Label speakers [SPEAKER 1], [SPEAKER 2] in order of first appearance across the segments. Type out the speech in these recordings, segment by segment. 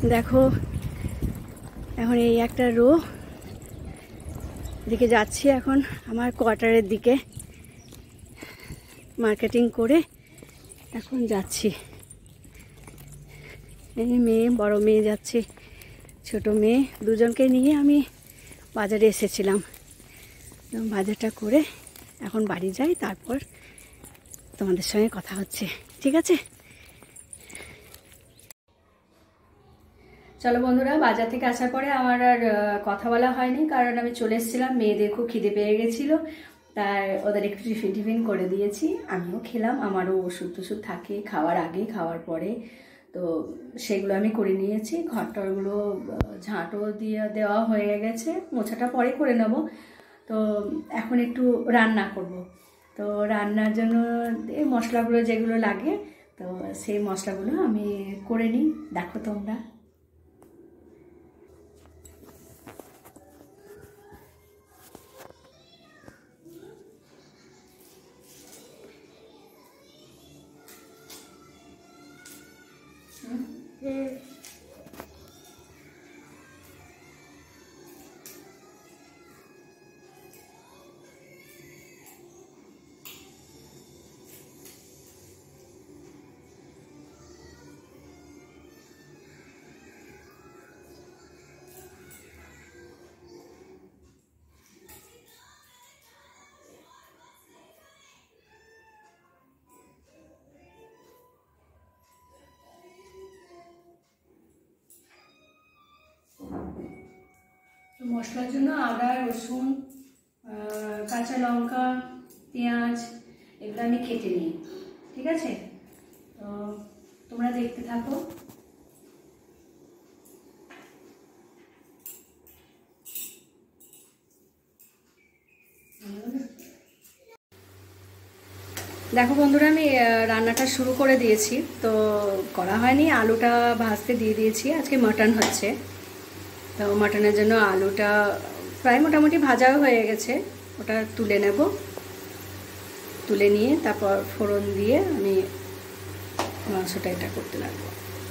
[SPEAKER 1] দেখো এখন এই একটা রো দিকে যাচ্ছি, এখন আমার কোয়ার্টারের দিকে মার্কেটিং করে এখন যাচ্ছি। এই মেয়ে, বড় মেয়ে যাচ্ছে, ছোট মেয়ে, দুজনকে নিয়ে আমি বাজারে এসেছিলাম। বাজারটা করে এখন বাড়ি যাই, তারপর তোমাদের সঙ্গে কথা হচ্ছে, ঠিক আছে? চলো বন্ধুরা, বাজার থেকে আসার পরে আমার আর কথা বলা হয়নি, কারণ আমি চলে এসেছিলাম। মেয়েদের খুব খিদে পেয়ে গেছিলো, তাই ওদের একটু টিফিন করে দিয়েছি, আমিও খেলাম। আমারও ওষুধ টষুধ থাকে খাওয়ার আগে খাওয়ার পরে, তো সেগুলো আমি করে নিয়েছি। ঘরটারগুলো ঝাঁটও দিয়ে দেওয়া হয়ে গেছে, মোছাটা পরে করে নেব। তো এখন একটু রান্না করব। তো রান্নার জন্য এই মশলাগুলো যেগুলো লাগে, তো সেই মশলাগুলো আমি করে নিই, দেখো তোমরা। মশলার জন্য আদা, রসুন, কাঁচা লঙ্কা, পেঁয়াজ এগুলো আমি কেটে নিই, ঠিক আছে? তো তোমরা দেখতে থাকো। দেখো বন্ধুরা, আমি রান্নাটা শুরু করে দিয়েছি। তো করা হয়নি, আলুটা ভাজতে দিয়ে দিয়েছি। আজকে মাটন হচ্ছে, তো মাটনের জন্য আলুটা প্রায় মোটামুটি ভাজাও হয়ে গেছে। ওটা তুলে নেব, তুলে নিয়ে তারপর ফোড়ন দিয়ে আমি মাংসটা এটা করতে লাগবো।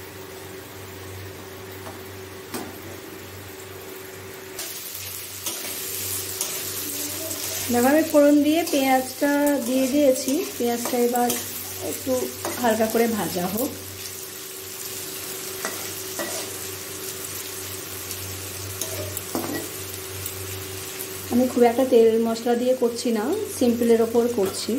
[SPEAKER 1] দেখো আমি ফোড়ন দিয়ে পেঁয়াজটা দিয়ে দিয়েছি। পেঁয়াজটা এবার একটু হালকা করে ভাজা হোক। আমি খুব একটা তেল মশলা দিয়ে করছি না, সিম্পলের ওপর করছি।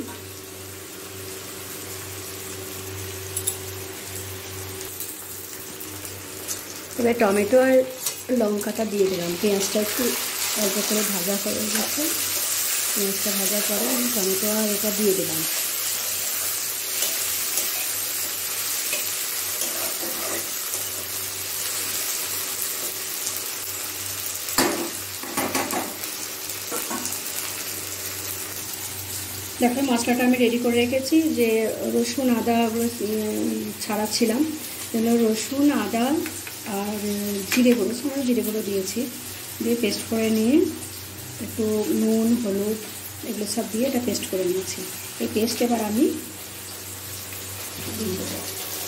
[SPEAKER 1] এবার টমেটো আর লঙ্কাটা দিয়ে দিলাম। পেঁয়াজটা একটু অল্প করে ভাজা করে গেছে, পেঁয়াজটা ভাজার পরে আমি টমেটো আর এটা দিয়ে দিলাম। দেখো মশলাটা আমি রেডি করে রেখেছি, যে রসুন আদা ছাড়াচ্ছিলাম, যেন রসুন আদা আর জিরে গুঁড়ো, জিরে গুঁড়ো দিয়েছি, দিয়ে পেস্ট করে নিয়ে একটু নুন হলুদ এগুলো সব দিয়ে এটা পেস্ট করে নিয়েছি। এই পেস্ট এবার আমি দিয়ে দেবো।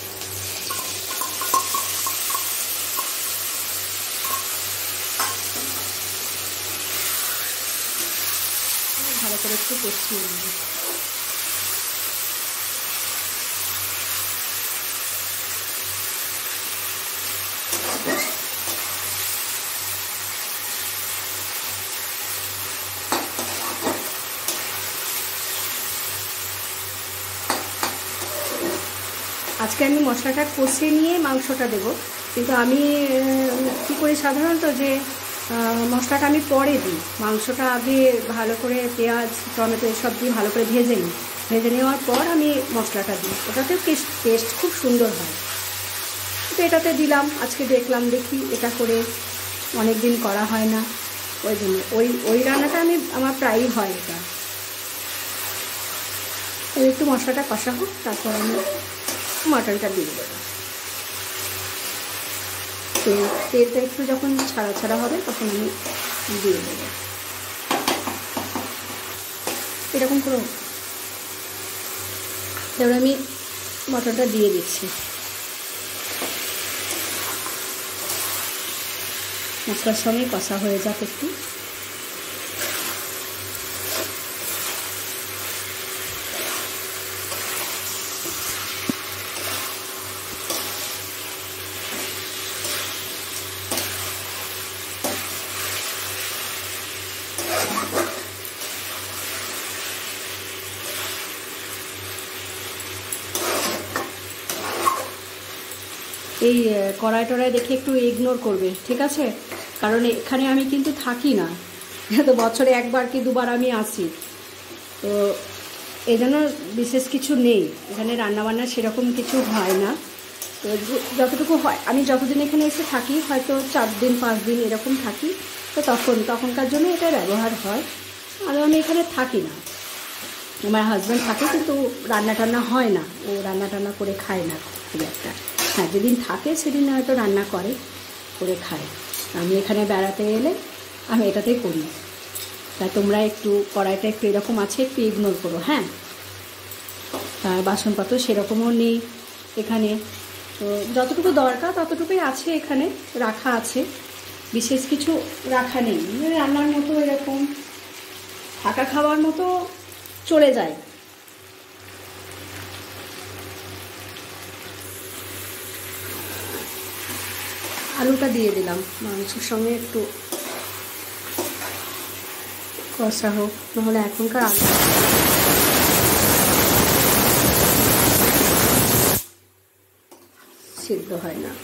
[SPEAKER 1] ভালো করে একটু কষিয়ে নেব। আজকে আমি মশলাটা কষিয়ে নিয়ে মাংসটা দেব, কিন্তু আমি কী করি সাধারণত, যে মশলাটা আমি পরে দিই, মাংসটা আগে ভালো করে পেঁয়াজ টমেটো এসব দিয়ে ভালো করে ভেজে নিই। ভেজে নেওয়ার পর আমি মশলাটা দিই, ওটাতে টেস্ট খুব সুন্দর হয়। তো এটাতে দিলাম, আজকে দেখি এটা করে অনেক দিন করা হয় না, ওই জন্য ওই রান্নাটা আমার প্রায়ই হয়। এটা একটু মশলাটা কষা হোক, তারপর আমি মাটনটা দিয়ে দেবো। তেলটা একটু যখন ছাড়া হবে তখন আমি দিয়ে দেবো। এরকম করে এবার আমি মটরটা দিয়ে দিচ্ছি। মশলার সঙ্গে কষা হয়ে যাক একটু। এই কড়াই টড়াই দেখে একটু ইগনোর করবে, ঠিক আছে? কারণ এখানে আমি কিন্তু থাকি না, তো বছরে একবার কি দুবার আমি আসি, তো এই জন্য বিশেষ কিছু নেই এখানে, রান্নাবান্না সেরকম কিছু হয় না। তো যতটুকু হয়, আমি যতদিন এখানে এসে থাকি, হয়তো 4 দিন 5 দিন এরকম থাকি, তো তখনকার জন্য এটা ব্যবহার হয়। আর আমি এখানে থাকি না, আমার হাজব্যান্ড থাকে, কিন্তু রান্না টান্না হয় না, ও রান্না টান্না করে খায় না খুব একটা। হ্যাঁ, যেদিন থাকে সেদিন হয়তো রান্না করে খায়। আমি এখানে বেড়াতে এলে আমি এটাতেই করি। তাই তোমরা একটু কড়াইটা একটু এরকম আছে, একটু ইগনোর করো। হ্যাঁ, আর বাসনপত্র সেরকমও নেই এখানে, তো যতটুকু দরকার ততটুকুই আছে এখানে রাখা আছে, বিশেষ কিছু রাখা নেই। রান্নার মতো এরকম থাকা খাওয়ার মতো চলে যায়। আলুটা দিয়ে দিলাম, মাংসের সঙ্গে একটু কষা হোক, নাহলে এখনকার আলু সিদ্ধ হয় না।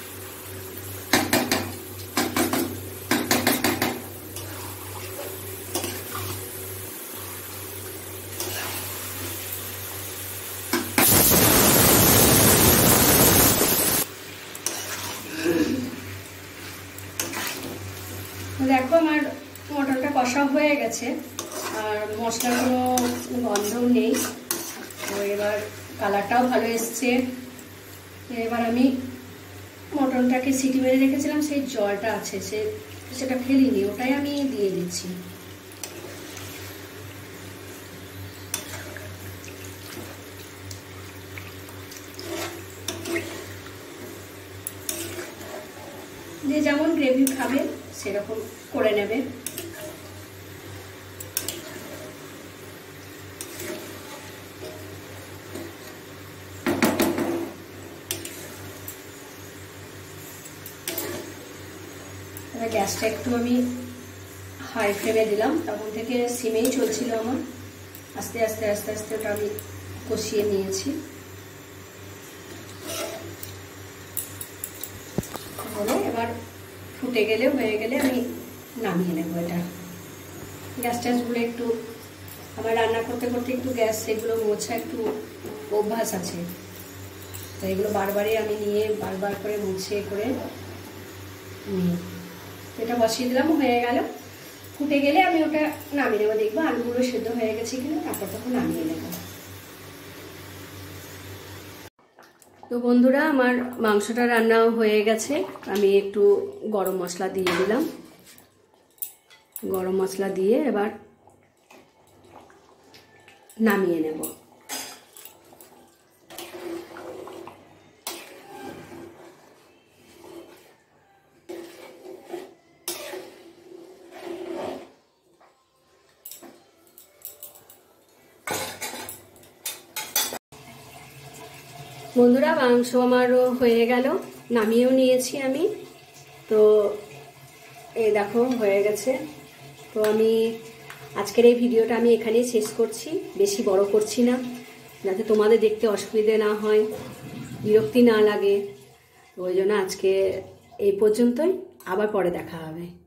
[SPEAKER 1] দেখো আমার মটনটা কষা হয়ে গেছে, আর মশলার কোনো গন্ধও নেই। তো এবার কালারটাও ভালো এসছে। এবার আমি মটনটাকে সিটি মেরে রেখেছিলাম, সেই জলটা আছে, সেটা ফেলিনি, ওটাই আমি দিয়ে দিচ্ছি। যে যেমন গ্রেভি খাবে সেরকম করে নেবে। গ্যাসটা একটু আমি হাই ফ্লেমে দিলাম, তখন থেকে সিমেই চলছিল আমার। আস্তে আস্তে আস্তে আস্তে ওটা আমি কষিয়ে নিয়েছি। এবার ফুটে গেলে, হয়ে গেলে আমি নামিয়ে নেবো এটা। গ্যাস ট্যাসগুলো একটু, আমার রান্না করতে করতে একটু গ্যাস সেগুলো মোছা একটু অভ্যাস আছে, তো এগুলো বারবারই আমি নিয়ে বারবার করে মুছে করে এটা বসিয়ে দিলাম। হয়ে গেল, ফুটে গেলে আমি ওটা নামিয়ে নেবো। দেখবো আলুগুলো সেদ্ধ হয়ে গেছে কিনা, তারপর তখন নামিয়ে নেবো। তো বন্ধুরা, আমার মাংসটা রান্নাও হয়ে গেছে। আমি একটু গরম মশলা দিয়ে দিলাম। গরম মশলা দিয়ে এবার নামিয়ে নেব। বন্ধুরা, মাংস আমারও হয়ে গেল, নামিয়েও নিয়েছি আমি। তো এই দেখো হয়ে গেছে। তো আমি আজকের এই ভিডিওটা আমি এখানেই শেষ করছি, বেশি বড় করছি না, যাতে তোমাদের দেখতে অসুবিধে না হয়, বিরক্তি না লাগে। তো ওই জন্য আজকে এই পর্যন্তই, আবার পরে দেখা হবে।